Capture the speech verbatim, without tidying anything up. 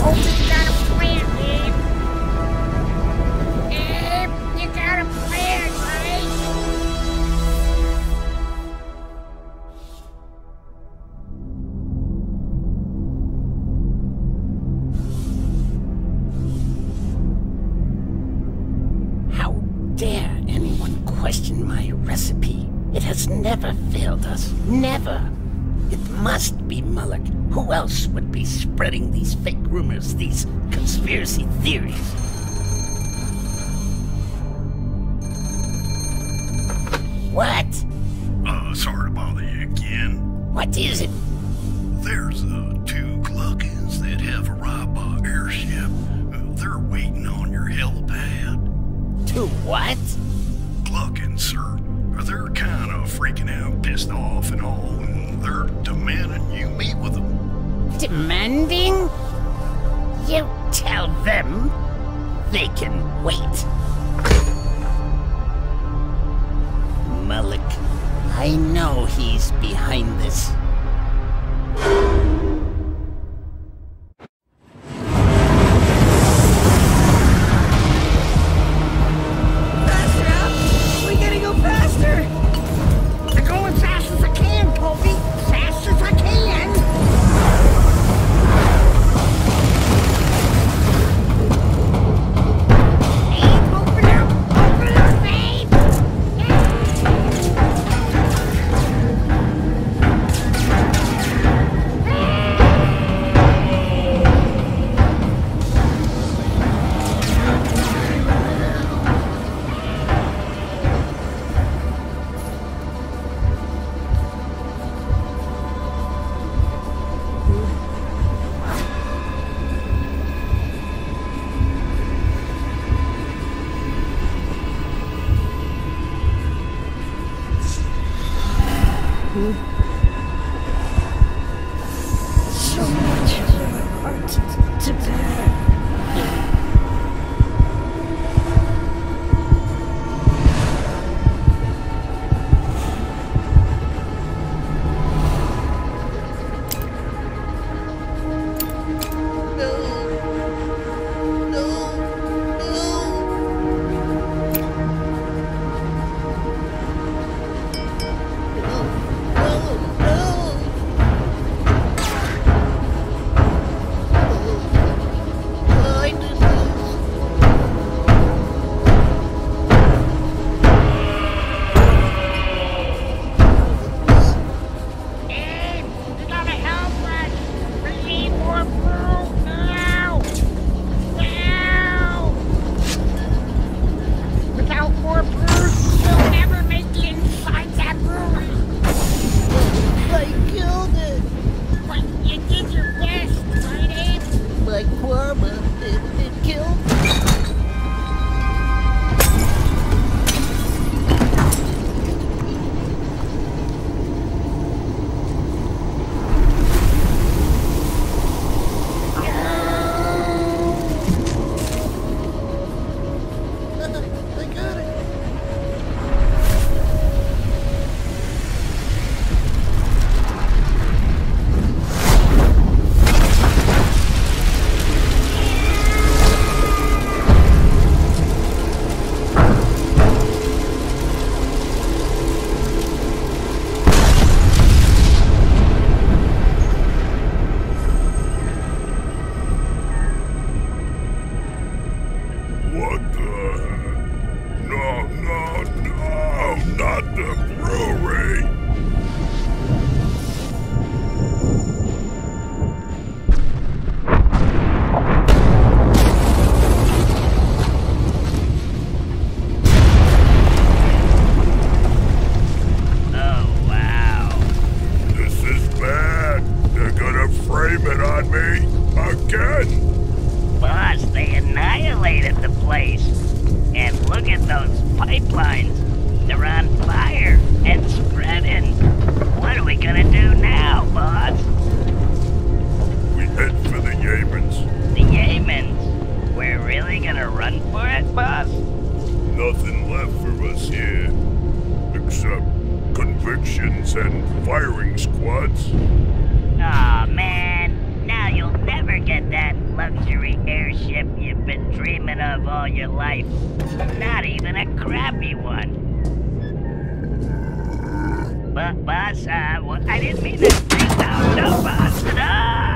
hope you got a plan, Abe. Abe, you got a plan, right? How dare anyone question my recipe? It has never failed us. Never. It must be Mullock. Who else would be spreading these fake rumors, these conspiracy theories? What? Uh, sorry to bother you again. What is it? There's uh, two Gluckins that have arrived by airship. Uh, they're waiting on your helipad. Two what? Gluckins, sir. They're kind of freaking out, pissed off and all, and they're demanding you meet with them. Demanding? You tell them they can wait. Mullock, I know he's behind this. So much of your heart to bear. Quarma, it, it killed me. I got it. And firing squads. Aw, man. Now you'll never get that lucky disappointment of all your life. Not even a crappy one. But, boss, uh, well, I didn't mean to. No, no, boss, no!